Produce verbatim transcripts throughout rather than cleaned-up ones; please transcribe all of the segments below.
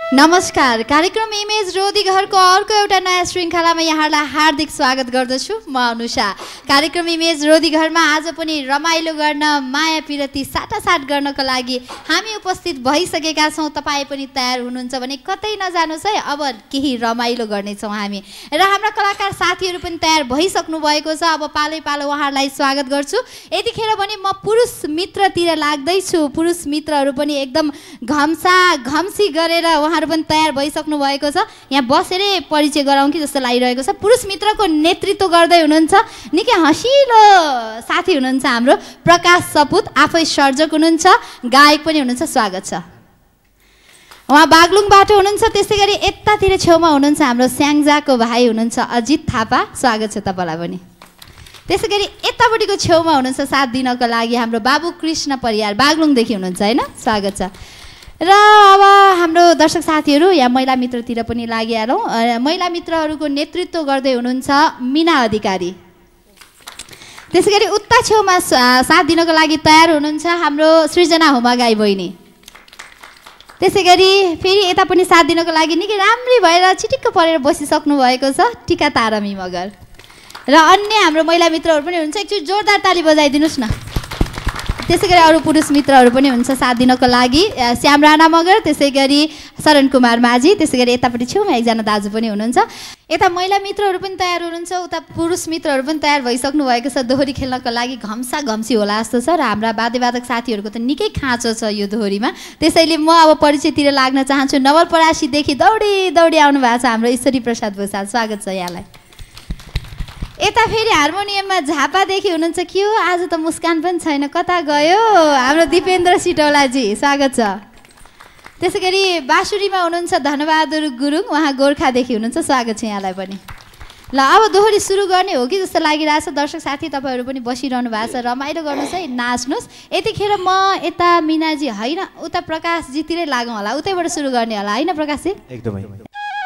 नमस्कार, कार्यक्रम इमेज रोधी घरको अर्को एउटा नयाँ श्रृङ्खलामा यहाँलाई हार्दिक स्वागत गर्दछु। म अनुषा। कार्यक्रम इमेज रोधी घरमा आज पनि रमाइलो गर्न, माया पिरती साटासाट गर्नको लागि हामी उपस्थित भइसकेका छौँ। तपाईँ पनि तयार हुनुहुन्छ भने कतै नजानुहोस् है, अब केही रमाइलो गर्नेछौँ हामी। र हाम्रा कलाकार साथीहरू पनि तयार भइसक्नु भएको छ। अब पालै पालो उहाँहरूलाई स्वागत गर्छु। यतिखेर भने म पुरुष मित्रतिर लाग्दैछु। पुरुष मित्रहरू पनि एकदम घम्सा घम्सी गरेर उहाँहरू पनि तयार भइसक्नु भएको छ। यहाँ बसेरै परिचय गराउँ कि जस्तो लागिरहेको छ। पुरुष मित्रको नेतृत्व गर्दै हुनुहुन्छ निकै हँसिलो साथी हुनुहुन्छ हाम्रो प्रकाश सपुत। आफै सर्जक हुनुहुन्छ, गायक पनि हुनुहुन्छ। स्वागत छ। उहाँ बागलुङबाट हुनुहुन्छ। त्यसै गरी यतातिर छेउमा हुनुहुन्छ हाम्रो स्याङ्जाको भाइ हुनुहुन्छ अजित थापा। स्वागत छ तपाईँलाई पनि। त्यसै गरी यतापट्टिको छेउमा हुनुहुन्छ साथ दिनको लागि हाम्रो बाबु कृष्ण परियार, बागलुङदेखि हुनुहुन्छ होइन। स्वागत छ। र अब हाम्रो दर्शक साथीहरू यहाँ महिला मित्रतिर पनि लागिहालौँ। महिला मित्रहरूको नेतृत्व गर्दै हुनुहुन्छ मिना अधिकारी। त्यसै गरी उता छेउमा साथ दिनको लागि तयार हुनुहुन्छ हाम्रो सृजना हुमागाई बहिनी। त्यसै गरी फेरि यता पनि साथ दिनको लागि निकै राम्रै भएर चिटिक्क परेर बसिसक्नु भएको छ टिका तारामी मगर। र अन्य हाम्रो महिला मित्रहरू पनि हुनुहुन्छ। एकचोटि जोरदार ताली बजाइदिनुहोस् न। त्यसै गरी अरू पुरुष मित्रहरू पनि हुन्छ साथ दिनको लागि। श्याम राणा मगर, त्यसै गरी शरण कुमार माझी, त्यसै गरी यतापट्टि छेउमा एकजना दाजु पनि हुनुहुन्छ। यता महिला मित्रहरू पनि तयार हुनुहुन्छ, उता पुरुष मित्रहरू पनि तयार भइसक्नु भएको छ दोहोरी खेल्नको लागि। घम्सा घम्सी होला जस्तो छ। र हाम्रा वाद्यवादक साथीहरूको त निकै खाँचो छ यो दोहोरीमा। त्यसैले म अब परिचयतिर लाग्न चाहन्छु। नवलपरासीदेखि दौडी दौडी आउनु भएको छ हाम्रो ईश्वरी प्रसाद भूषाल। स्वागत छ यहाँलाई। यता फेरि हार्मोनियममा झापादेखि हुनुहुन्छ। के हो आज त मुस्कान पनि छैन, कता गयो हाम्रो दिपेन्द्र सिटौलाजी। स्वागत छ। त्यसै गरी बाँसुरीमा हुनुहुन्छ धनबहादुर गुरुङ, उहाँ गोर्खादेखि हुनुहुन्छ। स्वागत छ यहाँलाई पनि। ल अब दोहोरी सुरु गर्ने हो कि जस्तो लागिरहेछ। दर्शक साथी तपाईँहरू पनि बसिरहनु भएको छ, रमाइलो गर्नुहोस् है, नाच्नुहोस्। यतिखेर म यता मिनाजी होइन उता प्रकाशजीतिरै लागौँ होला, उतैबाट सुरु गर्ने होला होइन प्रकाशजी? एकदमै।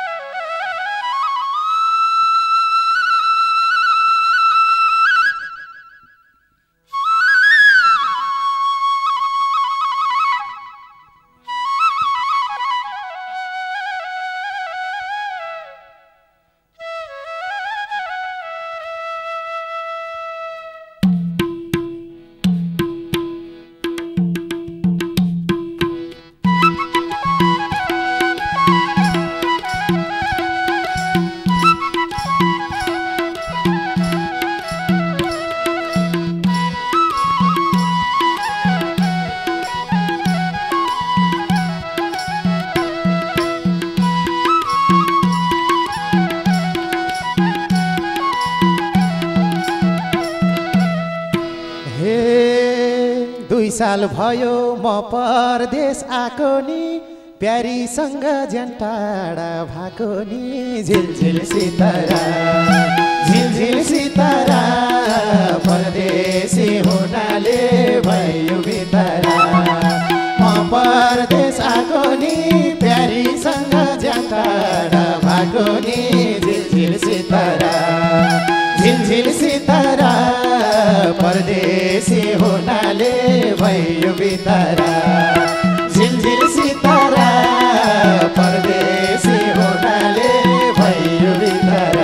साल भयो म परदेश आएको नि, प्यारीसँग ज्यान टाढा भएको नि। झिलझिल सितारा झिलझिल सितारा परदेशी हुनाले भयो बितारा। म परदेश आएको नि, प्यारीसँग ज्यान टाढा भएको नि। झिलझिल सितारा झिलझिल सितारा परदेशी हुनाले भयो बितारा। झिलझिल सितारा परदेशी हुनाले भयो बितारा।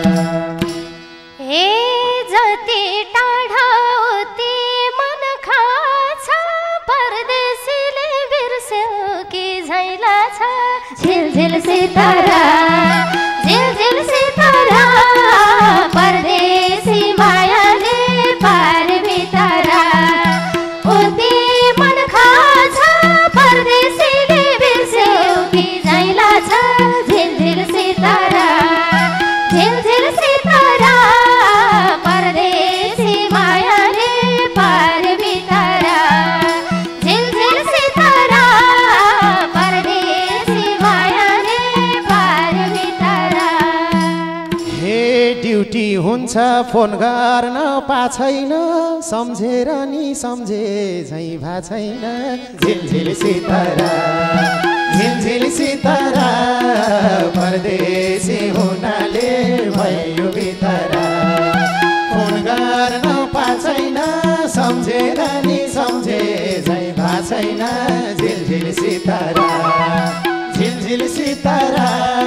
हे जति टाढा उति मन खाछ, परदेशीले बिर्स्यो कि झैला छ। झिलझिल सितारा झिलझिल सितारा परदेशी मायाले पार बितारा। उति मन खाछ, परदेशीले बिर्स्यो कि झैला छ। झिलझिल सितारा झिलझिल सितारा परदेशी मायाले पार बितारा। झिलझिल सितारा परदेशी मायाले पार बितारा। हे ड्युटी हुन्छ फोन गर्न पाछैन, सम्झेर नि सम्झे झै भा छैन। झिलझिल सितारा झिलझिल सितारा परदेशी हुनाले भयो बितारा। फोन गर्न पाछैन, सम्झेर नि सम्झे झै भा छैन। झिलझिल सितारा झिलझिल झिलझिल सितारा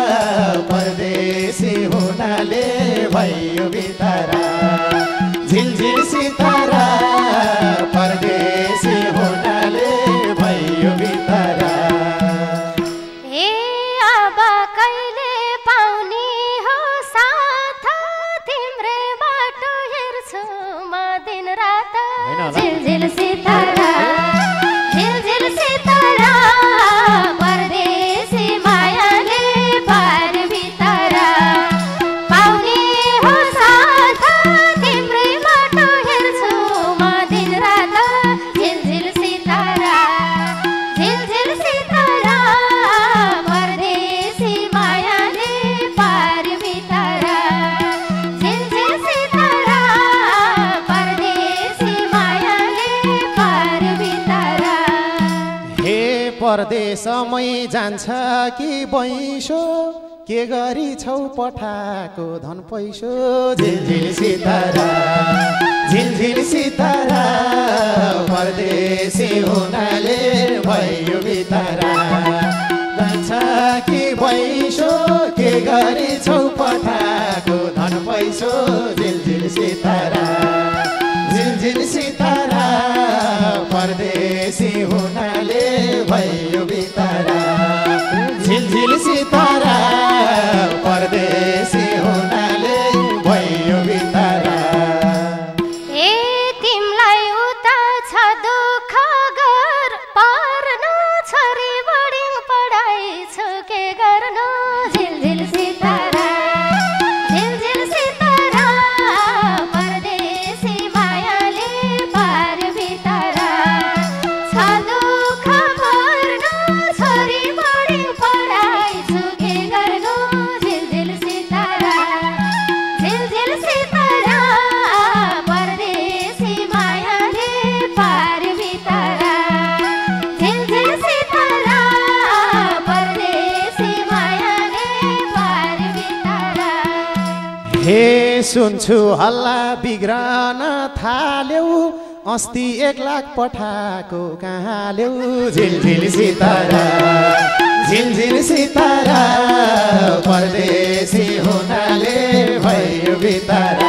परदेशी हुनाले भयो बितारा झिलझिल सितारा परदेशी हुनाले भयो बितारा ए अब कहिले पाउने हो साथ तिम्रै बाटो हेर्छु म दिन रात झिलझिल सितारा झिलझिल सितारा परदेशी मायाले पार बितारा पाउने हो साथ तिम्रै बाटो हेर्छु म दिन रात झिलझिल सितारा झिलझिल सितारा परदेशी मायाले पार बितारा झिलझिल सितारा परदेशी मायाले पार बितारा हे परदेशमै जान्छ कि बैसो के गरी छौ पठाको धन पैसो झिलझिल सितारा झिलझिल सितारा परदेशी हुनाले भयो बितारा जान्छ कि बैसो के गरी छौ पठाको धन पैसो झिलझिल सितारा झिलझिल सितारा परदेशी हुनाले भयो बितारा झिलझिल सितारा परदेशी हुनाले भयो बितारा ए तिमलाई उता छ दुःख गर पर्नु छोरी बोर्डिङ पढाइ छु के गर्नु झिलझिल सितारा झिलझिल सितारा परदेशी मायाले पार बितारा छ दुःख पर्नु छोरी बोर्डिङ पढाइ छु के गर्नु झिलझिल सितारा झिलझिल सितारा परदेशी मायाले पार बितारा झिलझिल सितारा परदेशी मायाले पार बितारा हे सुन्छु हल्ला बिग्रन थाल्यौ अस्ति एक लाख पठाको कहाँ ल्याउ झिलझिल सितारा झिलझिल सितारा परदेशी हुनाले भयो बितारा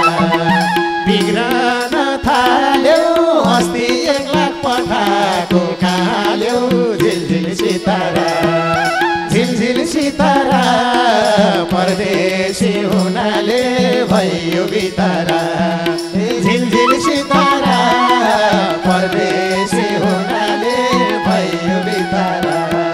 बिग्रन थाल्यौ अस्ति एक लाख पठाको कहाँ ल्याउ झिलझिल सितारा झिलझिल सितारा परदेशी हुनाले भयो बितारा झिलझिल सितारा परदेशी हुनाले भयो बितारा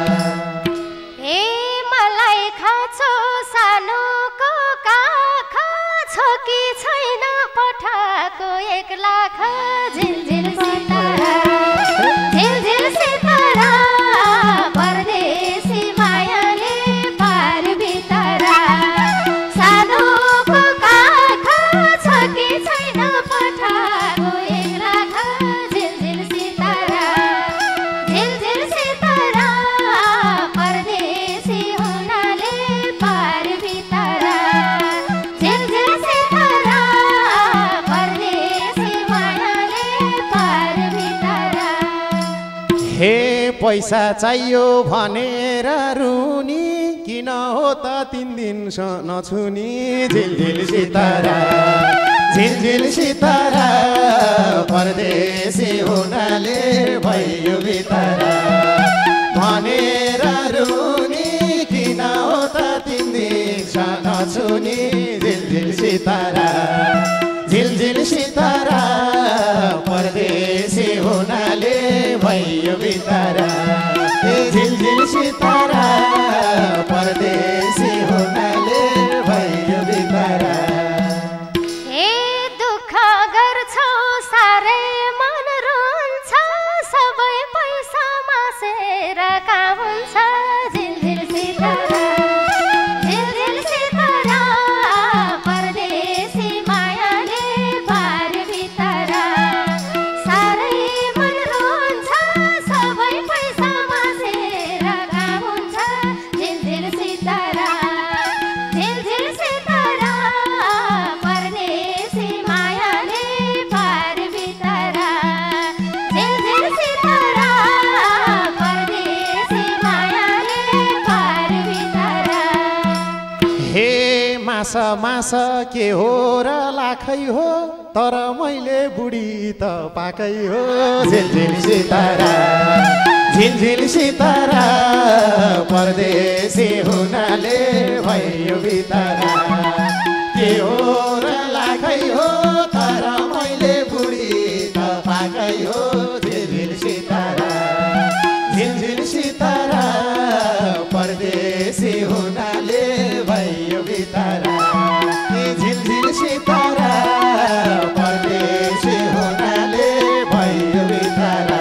ए मलाई खाँचो सानोको काख छ कि छैन पठाको एक लाख झिलझिल सितारा झिलझिल सितारा परदेशी मायाले पार बितारा सानोको काख छ कि छैन पठाको एक लाख झिलझिल सितारा झिलझिल सितारा परदेशी हुनाले पार बितारा झिलझिल सितारा परदेशी मायाले पार बितारा हे पैसा चाहियो भनेर रुनी किन हो त तिन दिन नछुनी झिलझिल सितारा झिलझिल सितारा परदेशी हुनाले भयो बितारा भनेर रुनी किन हो त तिन दिन नछुनी झिलझिल सितारा झिलझिल सितारा परदेशी हुनाले भयो बितारा झिलझिल सितारा परदेशी हुनाले भयो बितारा हे दुःख गर्छौ साह्रै मन रुन्छ सबै पैसा मासेर का हुन्छ झिलझिल सितारा झिलझिल सितारा परदेशी मायाले पार बितारा साह्रै मन रुन्छ सबै पैसा मासेर का हुन्छ मास मास के हो र लाखै हो तर मैले बुढी त पाकै हो झिलझिल सितारा झिलझिल सितारा परदेशी हुनाले भयो बितारा के हो र लाखै हो तर मैले बुढी त पाकै हो झिलझिल सितारा झिलझिल सितारा परदेशी हुनाले भयो बितारा झिलझिल सितारा परदेशी हुनाले भयो बितारा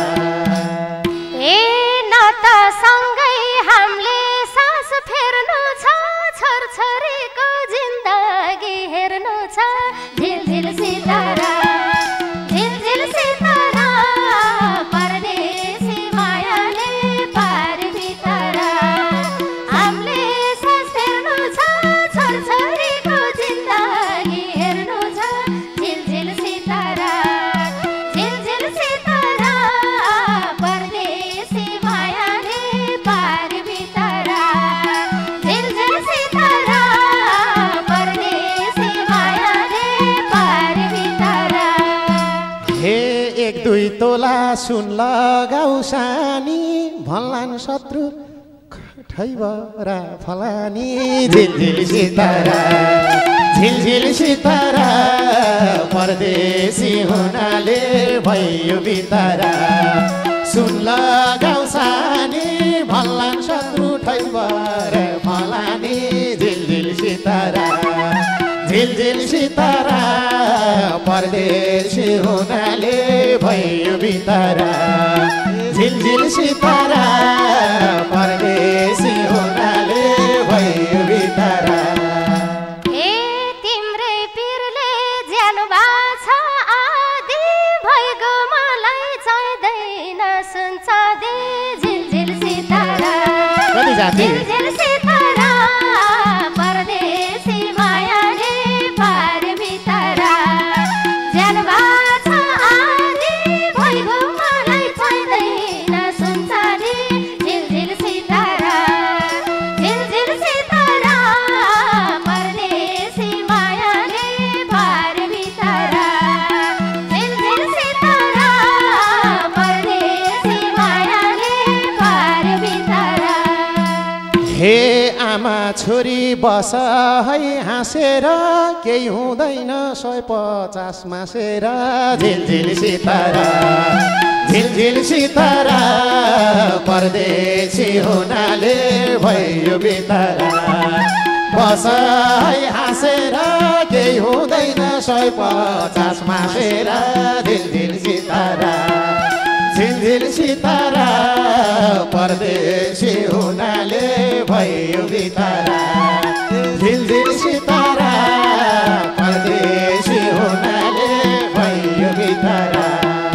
ए नातासँगै हामीले सास फेर्नु छ छोरछोरीको जिन्दगी हेर्नु छ झिलझिल सितारा झिलझिल सितारा परदेशी मायाले पार बितारा हामीले सास फेर्नु छ छोरछोरीको जिन्दगी हेर्नु छ झिलझिल सितारा झिलझिल सितारा परदेशी मायाले पार बितारा झिलझिल सितारा परदेशी मायाले पार बितारा हे एक दुई तोला सुन लगाऊ सानी भन्लान् शत्रु ठैबरा फलानी झिलझिल सितारा झिलझिल सितारा परदेशी हुनाले भयो बितारा सुन लगाऊ सानी भन्लान् शत्रु ठैबरा फलानी झिलझिल सितारा झिलझिल सितारा परदेशी हुनाले भयो बितारा झिलझिल सितारा परदेशी हुनाले भयो बितारा ए तिम्रै पिरले ज्यानो बाछ आदि भइगो मलाई चाहिँदैन सुन चाँदी झिलझिल सितारा कति जाति झिलझिल सितारा परदेशी मायाले पार बितारा ज्यानो बाछ आदि भइगो मलाई चाहिँदैन सुन चाँदी झिलझिल सितारा झिलझिल सितारा परदेशी मायाले पार बितारा झिलझिल सितारा परदेशी मायाले पार बितारा हे आमा छोरी बस है हाँसेर केही हुँदैन सय पचास मासेर झिलझिल सितारा झिलझिल सितारा परदेशी हुनाले भयो बितारा बस है हाँसेर केही हुँदैन सय पचास मासेर झिलझिल सितारा झिलझिल सितारा परदेशी हुनाले भयो बितारा झिलझिल सितारा परदेशी हुनाले भयो बितारा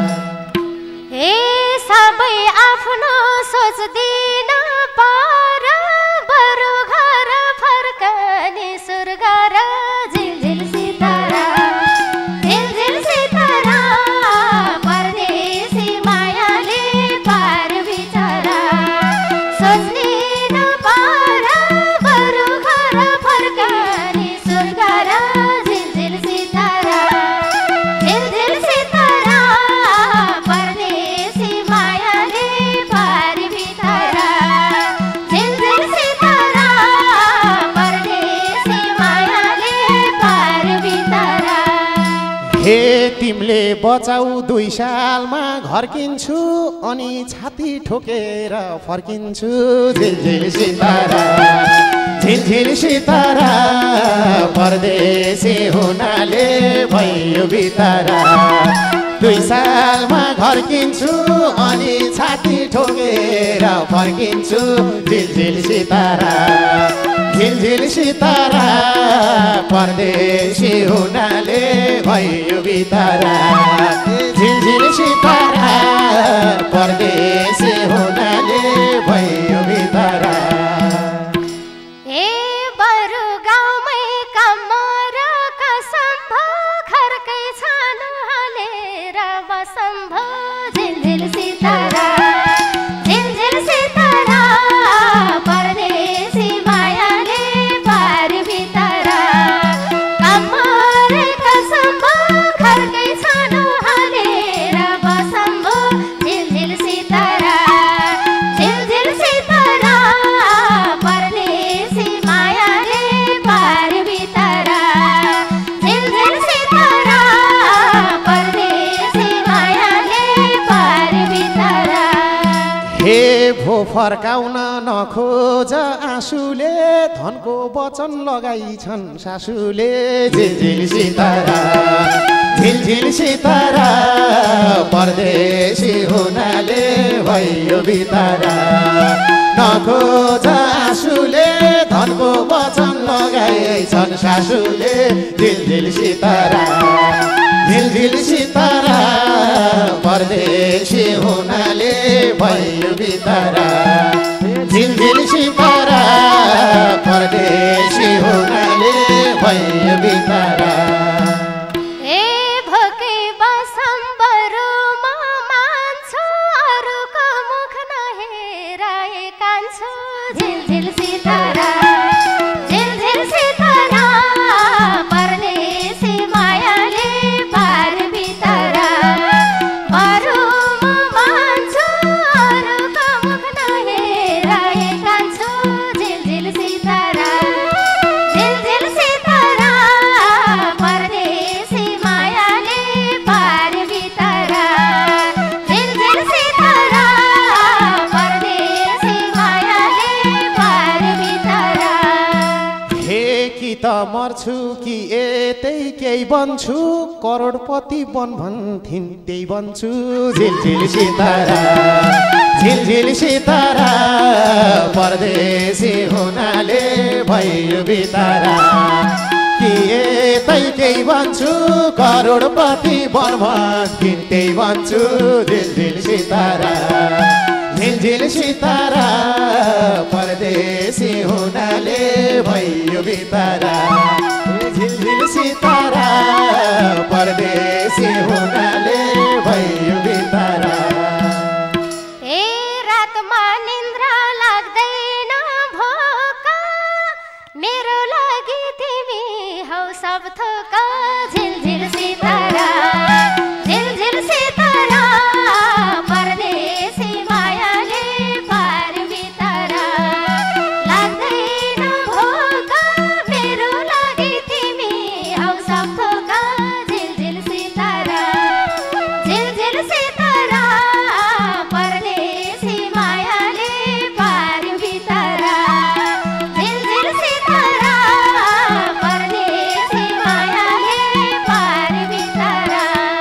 हे सबै आफ्नो सोच्दिन पार बरु घर फर्कने स्वर्ग र झिलझिल सितारा झिलझिल सितारा परदेशी मायाले पार बितारा सोच्दिन पार बरु घर फर्कने स्वर्ग र झिलझिल सितारा झिलझिल सितारा परदेशी मायाले पार बितारा झिलझिल सितारा परदेशी मायाले पार बितारा हे तिमीले बचाऊ दुई सालमा घर किन्छु अनि छाती ठोकेर फर्किन्छु झिलझिल सितारा झिलझिल सितारा परदेशी हुनाले भयो बितारा दुई सालमा घर किन्छु अनि छाती ठोकेर फर्किन्छु झिलझिल सितारा झिलझिल सितारा परदेशी हुनाले भयो बितारा झिलझिल सितारा परदेशी हुनाले भयो बितारा ए बरु गाउँमै काम र कसम भो घरकै छानो हालेर बसम भो झिलझिल सितारा झिलझिल सितारा परदेशी मायाले पार बितारा फर्काउन नखोज आँसुले धनको वचन लगाइछन् सासुले झिलझिल सितारा झिलझिल सितारा परदेशी हुनाले भयो बितारा नखोज आँसुले धनको वचन लगाइछन् सासुले झिलझिल सितारा झिलझिल सितारा परदेशी हुनाले भयो बितारा झिलझिल सितारा परदेशी हुनाले भयो बितारा ए भोकै बसम्बरमा मान्छु अरूको मुख नहेराए कान्छु झिलझिल सितारा झिलझिल सितारा परदेशी मायाले पार बितारा बरु म मान्छु अरूको मुख नहेराए कान्छु झिलझिल सितारा झिलझिल सितारा परदेशी मायाले पार बितारा झिलझिल सितारा परदेशी मायाले पार बितारा हे कि त मर्छु कि यतै केही बन्छु करोडपति बन भन्थिन् त्यही बन्छु झिलझिल सितारा झिलझिल सितारा परदेशी हुनाले भयो बितारा कि यतै केही बन्छु करोडपति बन भन्थिन् त्यही बन्छु झिलझिल सितारा झिलझिल सितारा परदेशी हुनाले भयो बितारा झिलझिल सितारा परदेशी हुनाले भयो बितारा ए रातमा निन्द्रा लाग्दैन भोका मेरो लागि तिमी हौ सब थोक झिलझिल सितारा झिलझिल सितारा परदेशी मायाले पार बितारा लाग्दैन भोका मेरो लागि तिमी हौ सब थोक झिलझिल सितारा झिलझिल सितारा परदेशी मायाले पार बितारा झिलझिल सितारा परदेशी मायाले पार बितारा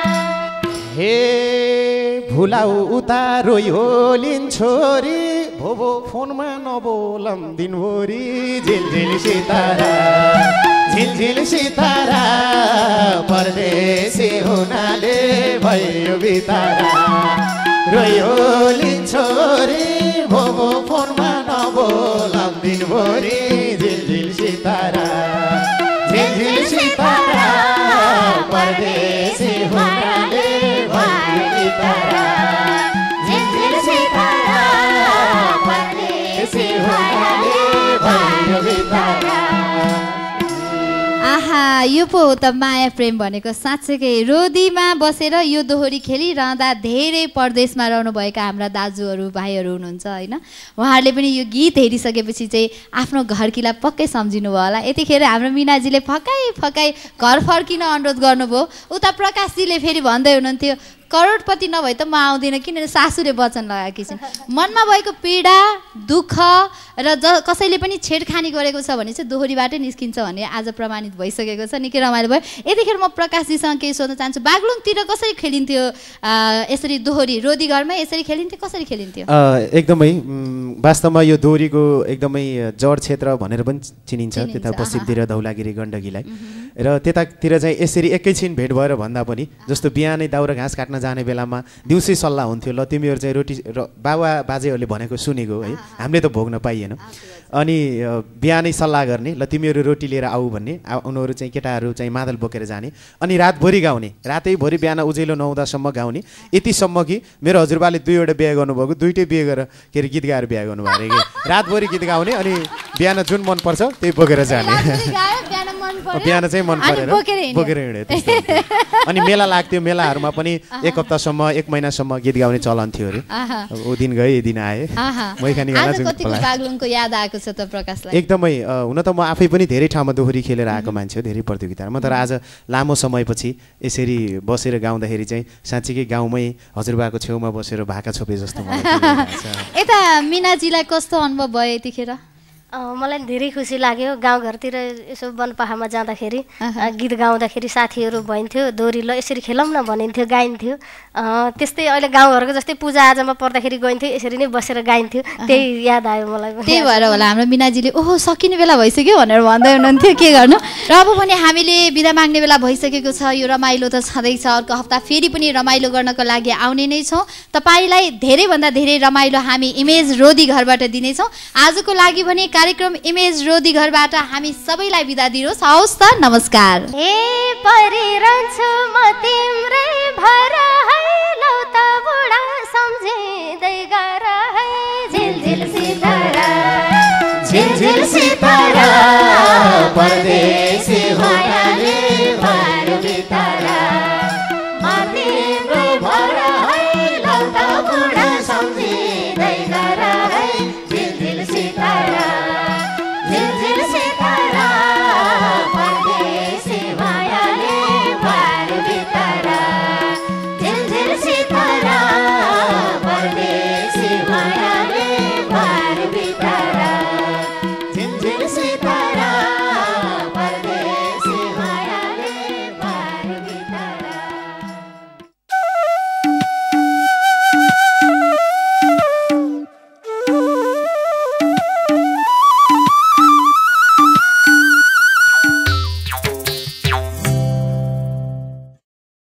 हे भुलाउ उता रोइ होलिन् छोरी भोभो फोनमा नबोलम दिनभरि झिलझिल सितारा झिलझिल सितारा परदेशी हुनाले भयो बितारा रोइ होलिन् छोरी भोभो फोनमा नबोलम दिनभरि झिलझिल सितारा झिलझिल सितारा परदेशी हुनाले भयो बितारा झिलझिल सितारा परदेशी हुनाले भयो बितारा आहा यो पो हो त माया प्रेम भनेको साँच्चैकै रोदीमा बसेर यो दोहोरी खेलिरहँदा धेरै परदेशमा रहनुभएका हाम्रा दाजुहरू भाइहरू हुनुहुन्छ होइन उहाँहरूले पनि यो गीत हेरिसकेपछि चाहिँ आफ्नो घरकीलाई पक्कै सम्झिनु भयो होला यतिखेर हाम्रो मिनाजीले फकाइ फकाइ घर फर्किन अनुरोध गर्नुभयो उता प्रकाशजीले फेरि भन्दै हुनुहुन्थ्यो करोडपति नभए त म आउँदिनँ किनभने सासूले वचन लगाएकी छिन् मनमा भएको पीडा दुःख र ज कसैले पनि छेडखानी गरेको छ भने चाहिँ दोहोरीबाटै निस्किन्छ भन्ने आज प्रमाणित भइसकेको छ निकै रमाइलो भयो यतिखेर म प्रकाशजीसँग केही सोध्न चाहन्छु बागलुङतिर कसरी खेलिन्थ्यो यसरी दोहोरी रोदी घरमा यसरी खेलिन्थ्यो कसरी खेलिन्थ्यो एकदमै वास्तवमा यो दोहोरीको एकदमै जड क्षेत्र भनेर पनि चिनिन्छ त्यता पश्चिमतिर धौलागिरी गण्डकीलाई र त्यतातिर चाहिँ यसरी एकैछिन भेट भएर भन्दा पनि जस्तो बिहानै दाउरा घाँस काट्न जाने बेलामा दिउँसै सल्लाह हुन्थ्यो ल तिमीहरू चाहिँ रोटी र बाबा बाजेहरूले भनेको सुनेको है हामीले त भोग्न पाइएन अनि बिहानै सल्लाह गर्ने ल तिमीहरू रोटी लिएर आऊ भन्ने उनीहरू चाहिँ केटाहरू चाहिँ मादल बोकेर जाने अनि रातभरि गाउने रातैभरि बिहान उजेलो नहुँदासम्म गाउने यतिसम्म कि मेरो हजुरबाले दुईवटा बिहे गर्नुभएको दुईटै बिहे गरेर के अरे गीत गाएर बिहे गर्नुभयो अरे कि रातभरि गीत गाउने अनि बिहान जुन मनपर्छ त्यही बोकेर जाने मन पर्यो बिहान चाहिँ मन अनि परेर बोकेर हिँड्यो। बोकेर हिँड्यो त्यस्तो हुन्थ्यो। अनि मेला लाग्थ्यो, मेलाहरूमा पनि एक हप्तासम्म एक महिनासम्म गीत गाउने चलन थियो अरे। आहा। अब ओ दिन गए, ए दिन आए। आहा। मैखानी आज गाना कतिको बागलुङको याद आएको छ त प्रकाशलाई? एकदमै अ, हुन त म आफै पनि धेरै ठाउँमा दोहोरी खेलेर आएको मान्छे हो, धेरै प्रतियोगितामा। तर आज लामो समयपछि यसरी बसेर गाउँदाखेरि चाहिँ साँच्चीकै गाउँमै हजुरबाको छेउमा बसेर भाका छोपे जस्तो मलाई feel भइरहेको छ। यता मिनाजीलाई कस्तो अनुभव भयो यतिखेर? अँ, मलाई धेरै खुसी लाग्यो। गाउँघरतिर यसो वनपाहामा जाँदाखेरि अँ, गीत गाउँदाखेरि साथीहरू भइन्थ्यो, दोहोरी ल यसरी खेलौँ न भनिन्थ्यो, गाइन्थ्यो। अँ, त्यस्तै अहिले गाउँघरको जस्तै पूजाआजामा पर्दाखेरि गइन्थ्यो, यसरी नै बसेर गाइन्थ्यो। त्यही याद आयो मलाई। त्यही भएर होला हाम्रो मिनाजीले ओहो सकिने बेला भइसक्यो भनेर भन्दै हुनुहुन्थ्यो, के गर्नु। र अब पनि हामीले बिदा माग्ने बेला भइसकेको छ। यो रमाइलो त छँदैछ, अर्को हप्ता फेरि पनि रमाइलो गर्नको लागि आउने नै छौँ। तपाईँलाई धेरैभन्दा धेरै रमाइलो हामी इमेज रोदी घरबाट दिनेछौँ। आजको लागि भने कार्यक्रम इमेज रोदी घरबाट हामी सबैलाई बिदा दिनुहोस्। हवस् त, नमस्कार। हे परिरहन्छु म तिम्रै भर है, लौ त बुढा सम्झिँदै गर है। झिलझिल सितारा झिलझिल सितारा परदेश